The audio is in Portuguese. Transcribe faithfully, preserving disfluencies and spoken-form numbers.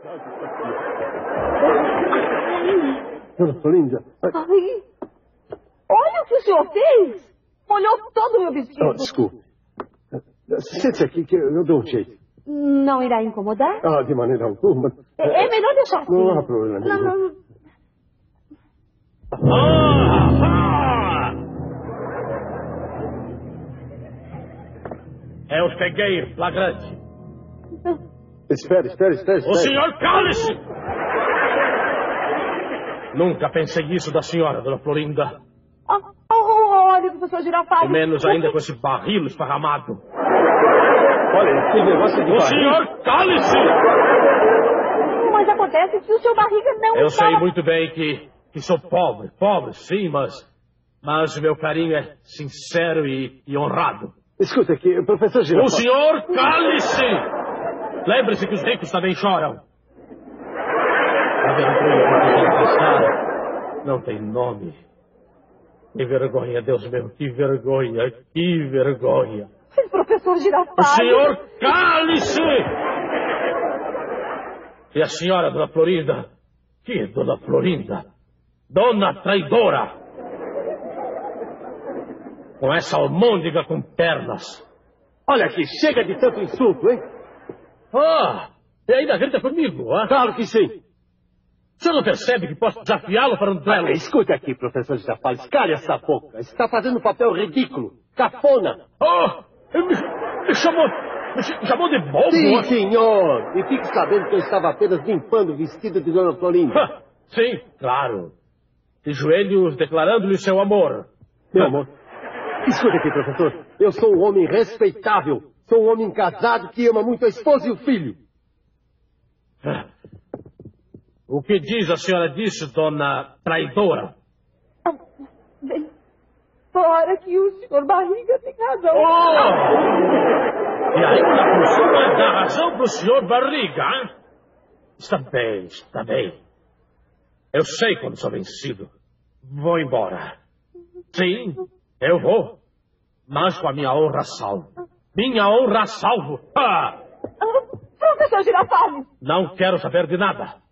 Dona Florinda. Ai, olha o que o senhor fez. Molhou todo o meu vestido. Oh, desculpe. Sente-se aqui que eu dou um jeito. Não irá incomodar? Ah, de maneira alguma. É, é melhor deixar assim. Não há problema nenhum. Não, não. Ah, ah! Eu os peguei, flagrante. Espere, espere, espere, espere. O senhor cale-se! Nunca pensei isso da senhora, dona Florinda. Oh, oh, olha, professor Girafales. E menos ainda com esse barril esparramado. Olha, esse negócio de O barriga... senhor cale-se! Mas acontece que o seu barriga não Eu estava... sei muito bem que, que sou pobre, pobre, sim, mas... Mas meu carinho é sincero e, e honrado. Escuta aqui, professor Girafales... O senhor cale-se! Lembre-se que os ricos também choram. A vergonha não tem nome. Que vergonha, Deus meu, que vergonha, que vergonha. Professor Girafales... O senhor cale-se! E a senhora, dona Florinda? Que dona Florinda? Dona traidora! Com essa almôndega com pernas. Olha aqui, chega de tanto insulto, hein? Ah, e ainda grita comigo, ah? Claro que sim. O senhor não percebe que posso desafiá-lo para um duelo? Ah, escuta aqui, professor Girafales, cale essa boca. Está fazendo um papel ridículo, cafona. Oh, me, me chamou, me chamou de bobo? Sim, senhor. E fique sabendo que eu estava apenas limpando o vestido de dona Florinda. Ah, sim, claro. De joelhos declarando-lhe seu amor. Meu amor, escuta aqui, professor. Eu sou um homem respeitável. Sou um homem casado que ama muito a esposa e o filho. Ah. O que diz a senhora disso, dona traidora? Ah, bem, fora que o senhor Barriga tem razão. Oh! E ainda por cima dá razão para o senhor Barriga, hein? Está bem, está bem. Eu sei quando sou vencido. Vou embora. Sim, eu vou. Mas com a minha honra a salvo. Minha honra a salvo. Ah! Ah, professor Girafales. Não quero saber de nada.